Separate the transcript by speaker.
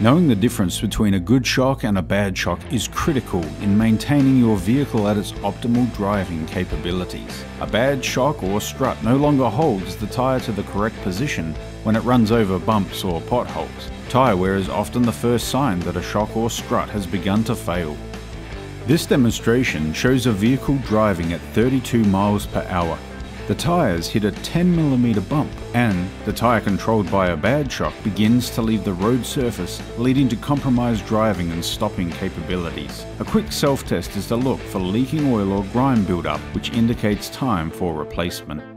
Speaker 1: Knowing the difference between a good shock and a bad shock is critical in maintaining your vehicle at its optimal driving capabilities. A bad shock or strut no longer holds the tyre to the correct position when it runs over bumps or potholes. Tyre wear is often the first sign that a shock or strut has begun to fail. This demonstration shows a vehicle driving at 32 miles per hour. The tyres hit a 10mm bump and the tyre controlled by a bad shock begins to leave the road surface, leading to compromised driving and stopping capabilities. A quick self-test is to look for leaking oil or grime buildup, which indicates time for replacement.